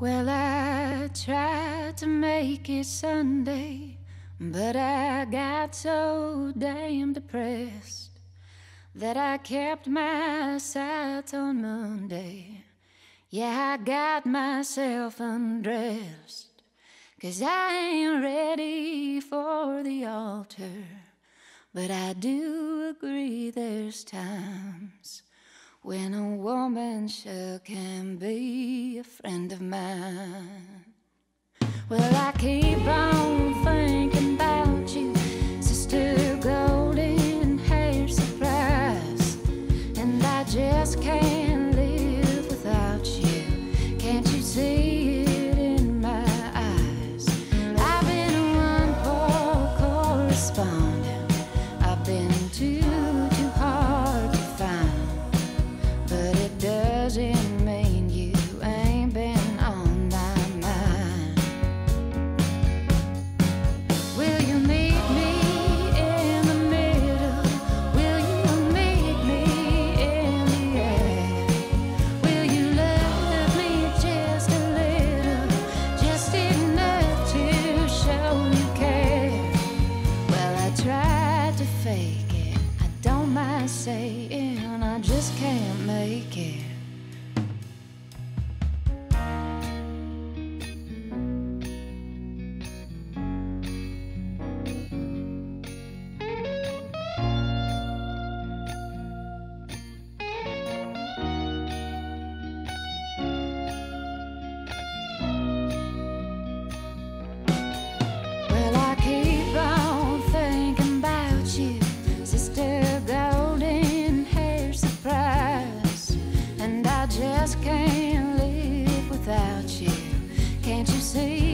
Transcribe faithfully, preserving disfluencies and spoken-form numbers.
Well, I tried to make it Sunday, but I got so damn depressed that I kept my sights on Monday. Yeah, I got myself undressed, 'cause I ain't ready for the altar. But I do agree there's times when a woman sure can be a friend of mine. Well, I keep on thinking about you, Sister Golden Hair Surprise, and I just can't live without you. Can't you see it in my eyes? I've been one poor correspondent. I've been too, too hard to find. But it doesn't mean you ain't been on my mind. Will you meet me in the middle? Will you meet me in the air? Will you love me just a little, just enough to show you care? Well, I tried to fake it, I don't mind saying I just can't make it. Well, I keep on thinking about you, Sister Golden Hair Surprise, and I just can't live without you. Can't you see